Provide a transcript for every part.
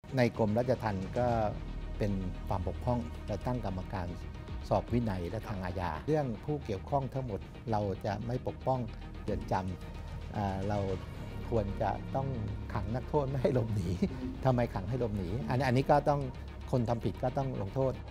ในกรมราชทัณฑ์ก็เป็นความบกพร่องเราตั้งกรรมการสอบวินัยและทางอาญาเรื่องผู้เกี่ยวข้องทั้งหมดเราจะไม่ปกป้องเรือนจำเราควรจะต้องขังนักโทษไม่ให้หลบหนีทำไมขังให้หลบหนีอันนี้ก็ต้องคนทำผิดก็ต้องลงโทษ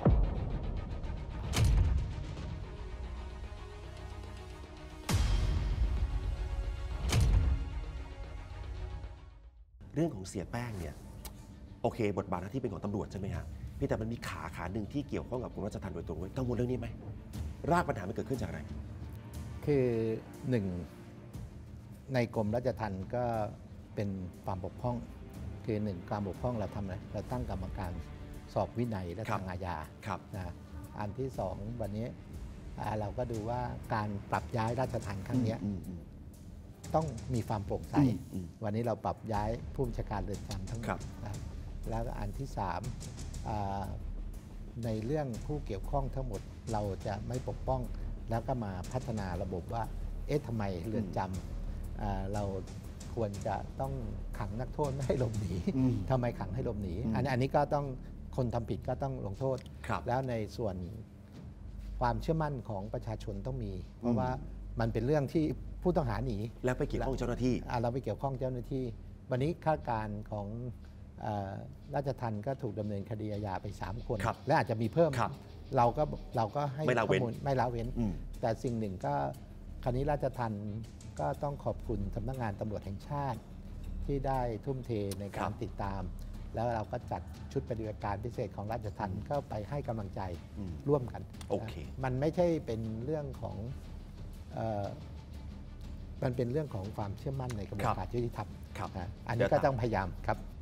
เรื่องของเสียแป้งเนี่ยโอเคบทบาทหน้าที่เป็นของตำรวจใช่ไหมฮะพี่แต่มันมีขาหนึ่งที่เกี่ยวข้องกับกรมราชทัณฑ์โดยตรงกังวลเรื่องนี้ไหมรากปัญหามันเกิดขึ้นจากอะไรคือหนึ่งในกรมราชทัณฑ์ก็เป็นความบกพร่องคือหนึ่งความบกพร่องเราทำอะไรเราตั้งกรรมการสอบวินัยและทางอาญานะอันที่สองวันนี้เราก็ดูว่าการปรับย้ายราชทัณฑ์ครั้งนี้ต้องมีความโปร่งใสวันนี้เราปรับย้ายผู้บัญชาการเรือนจำทั้งหมดแล้วอันที่สามในเรื่องผู้เกี่ยวข้องทั้งหมดเราจะไม่ปกป้องแล้วก็มาพัฒนาระบบว่าทำไมเรือนจำเราควรจะต้องขังนักโทษไม่ให้หลบหนีทำไมขังให้หลบหนีอันนี้ก็ต้องคนทำผิดก็ต้องลงโทษแล้วในส่วนความเชื่อมั่นของประชาชนต้องมีเพราะว่ามันเป็นเรื่องที่ผู้ต้องหาหนีแล้วไปเกี่ยวข้องเจ้าหน้าที่เราไปเกี่ยวข้องเจ้าหน้าที่วันนี้ข้าราชการของราชทัณฑ์ก็ถูกดำเนินคดีอาญาไป3 คนและอาจจะมีเพิ่มเราก็ให้ข้อมูลไม่ละเว้นแต่สิ่งหนึ่งก็คราวนี้ราชทัณฑ์ก็ต้องขอบคุณสำนักงานตำรวจแห่งชาติที่ได้ทุ่มเทในการติดตามแล้วเราก็จัดชุดปฏิบัติการพิเศษของราชทัณฑ์ก็ไปให้กำลังใจร่วมกันมันไม่ใช่เป็นเรื่องของมันเป็นเรื่องของความเชื่อมั่นในกระบวนการยุติธรรมอันนี้ก็ต้องพยายามครับ